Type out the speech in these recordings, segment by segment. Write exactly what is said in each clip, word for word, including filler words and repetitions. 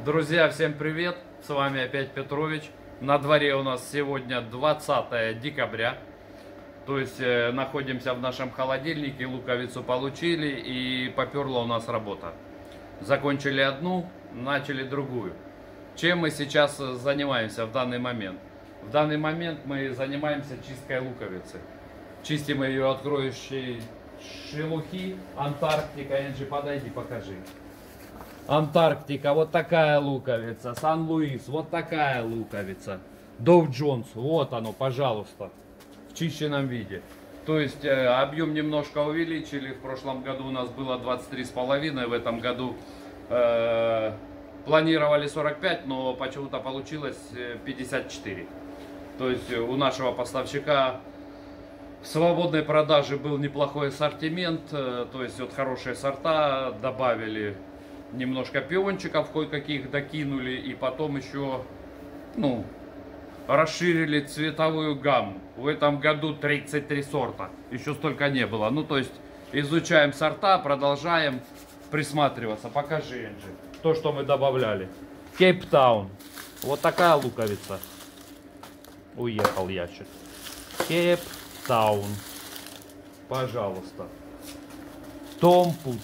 Друзья, всем привет! С вами опять Петрович. На дворе у нас сегодня двадцатое декабря. То есть э, находимся в нашем холодильнике, луковицу получили и поперла у нас работа. Закончили одну, начали другую. Чем мы сейчас занимаемся в данный момент? В данный момент мы занимаемся чисткой луковицы. Чистим ее от кроющей шелухи. Антарктика, Энджи, подойди, покажи. Антарктика, вот такая луковица. Сан-Луис, вот такая луковица. Доу Джонс, вот оно, пожалуйста, в чищенном виде. То есть э, объем немножко увеличили. В прошлом году у нас было двадцать три с половиной, в этом году э, планировали сорок пять, но почему-то получилось пятьдесят четыре. То есть у нашего поставщика в свободной продаже был неплохой ассортимент, э, то есть вот хорошие сорта, добавили немножко пиончиков, кое-каких докинули, и потом еще, ну, расширили цветовую гамму. В этом году тридцать три сорта, еще столько не было. Ну, то есть изучаем сорта, продолжаем присматриваться. Покажи, Энджи, то, что мы добавляли. Кейптаун, вот такая луковица. Уехал ящик. Кейптаун, пожалуйста. Том Путс.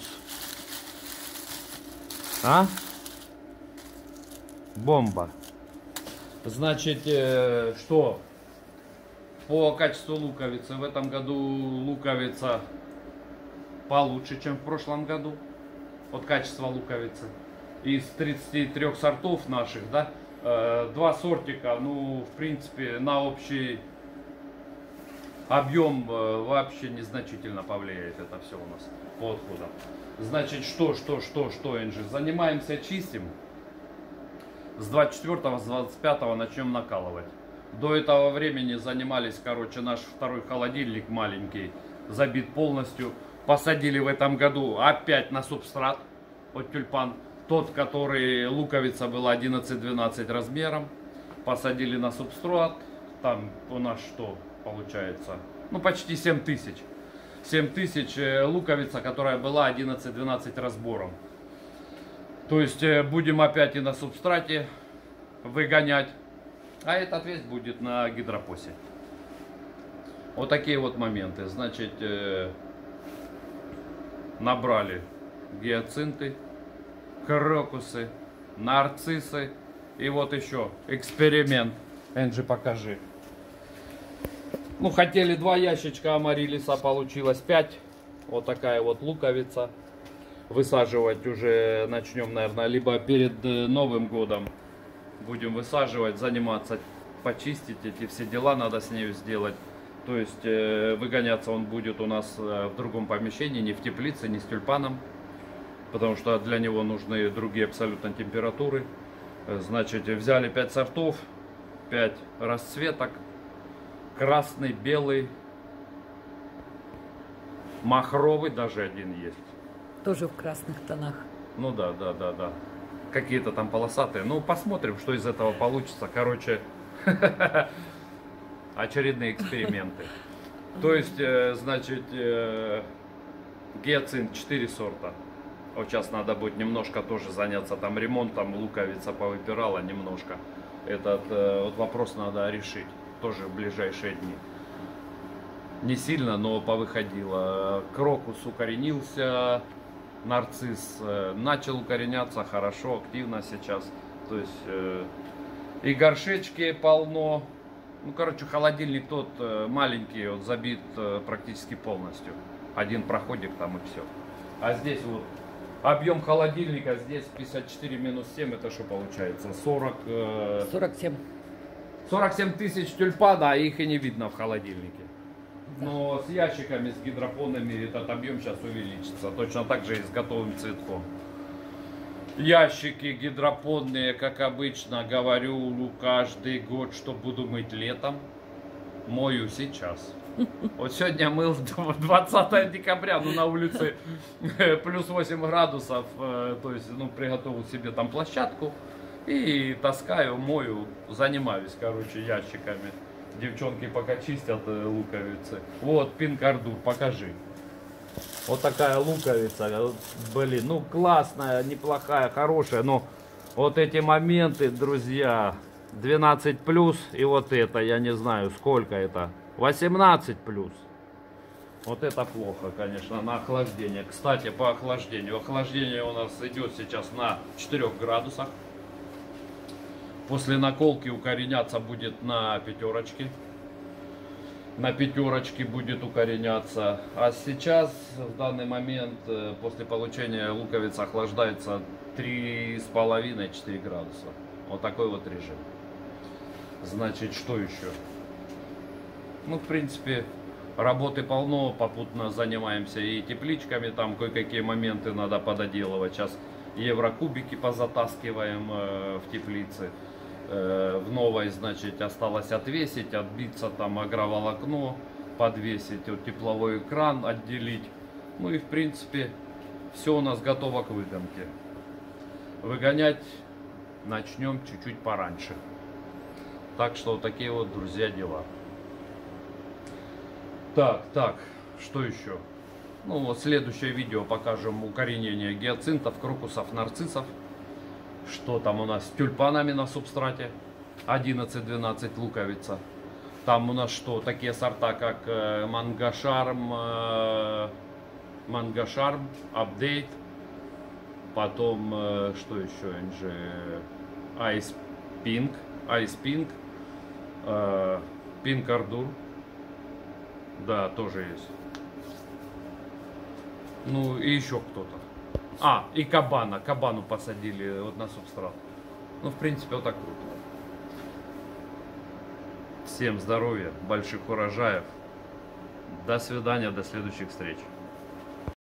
А? Бомба. Значит, э, что по качеству луковицы? В этом году луковица получше, чем в прошлом году. Вот качество луковицы. Из тридцати трёх сортов наших, да, э, два сортика, ну, в принципе, на общий объем э, вообще незначительно повлияет это все у нас по отходам. Значит, что, что, что, что, Энджи? Занимаемся, чистим. С двадцать четвёртого, с двадцать пятого начнем накалывать. До этого времени занимались, короче, наш второй холодильник маленький, забит полностью. Посадили в этом году опять на субстрат от тюльпан. Тот, который луковица была одиннадцать-двенадцать размером. Посадили на субстрат. Там у нас что получается? Ну, почти семь тысяч. семь тысяч луковица, которая была одиннадцать-двенадцать разбором. То есть будем опять и на субстрате выгонять. А этот весь будет на гидропосе. Вот такие вот моменты. Значит, набрали гиацинты, крокусы, нарциссы. И вот еще эксперимент. Энджи, покажи. Ну, хотели два ящичка амарилиса, получилось пять. Вот такая вот луковица. Высаживать уже начнем, наверное, либо перед Новым годом будем высаживать, заниматься, почистить эти все дела, надо с ней сделать. То есть э, выгоняться он будет у нас в другом помещении, не в теплице, не с тюльпаном. Потому что для него нужны другие абсолютно температуры. Значит, взяли пять сортов, пять расцветок. Красный, белый, махровый, даже один есть. Тоже в красных тонах. Ну да, да, да, да. Какие-то там полосатые. Ну, посмотрим, что из этого получится. Короче, очередные эксперименты. То есть, значит, гиацинт четыре сорта. Вот сейчас надо будет немножко тоже заняться там ремонтом. Луковица повыпирала немножко. Этот вот вопрос надо решить. Тоже в ближайшие дни. Не сильно, но повыходило. Крокус укоренился, нарцисс начал укореняться хорошо, активно сейчас. То есть э, и горшечки полно. Ну, короче, холодильник тот э, маленький, вот забит э, практически полностью. Один проходик там и все. А здесь вот объем холодильника, здесь пятьдесят четыре минус семь, это что получается? сорок, э, сорок семь. сорок семь тысяч тюльпана, а их и не видно в холодильнике. Но с ящиками, с гидропонами этот объем сейчас увеличится. Точно так же и с готовым цветком. Ящики гидропонные, как обычно, говорю каждый год, что буду мыть летом. Мою сейчас. Вот сегодня мыл двадцатое декабря, ну на улице плюс восемь градусов. То есть, ну, приготовил себе там площадку. И таскаю, мою, занимаюсь, короче, ящиками. Девчонки пока чистят луковицы. Вот, пинкардур, покажи. Вот такая луковица. Блин, ну классная, неплохая, хорошая, но Вот эти моменты, друзья, двенадцать плюс, и вот это, я не знаю, сколько это, восемнадцать плюс. Вот это плохо, конечно, на охлаждение. Кстати, по охлаждению. Охлаждение у нас идет сейчас на четырёх градусах. После наколки укореняться будет на пятерочке. На пятерочке будет укореняться. А сейчас, в данный момент, после получения луковицы охлаждается три с половиной — четыре градуса. Вот такой вот режим. Значит, что еще? Ну, в принципе, работы полно, попутно занимаемся и тепличками, там кое-какие моменты надо пододелывать. Сейчас еврокубики позатаскиваем э, в теплице. Э, в новой, значит, осталось отвесить, отбиться там агроволокно, подвесить, вот, тепловой экран отделить. Ну и в принципе все у нас готово к выгонке. Выгонять начнем чуть-чуть пораньше. Так что вот такие вот, друзья, дела. Так, так, что еще? Ну вот следующее видео покажем укоренение гиацинтов, крокусов, нарциссов. Что там у нас с тюльпанами на субстрате? одиннадцать-двенадцать луковица. Там у нас что? Такие сорта, как э, Мангашарм, э, Мангашарм, Апдейт. Потом, э, что еще? Айс Пинк, Айс Пинк, Пинк Ардур. Да, тоже есть. Ну и еще кто-то. А, и кабана. Кабану посадили вот на субстрат. Ну, в принципе, вот так круто. Всем здоровья, больших урожаев. До свидания, до следующих встреч.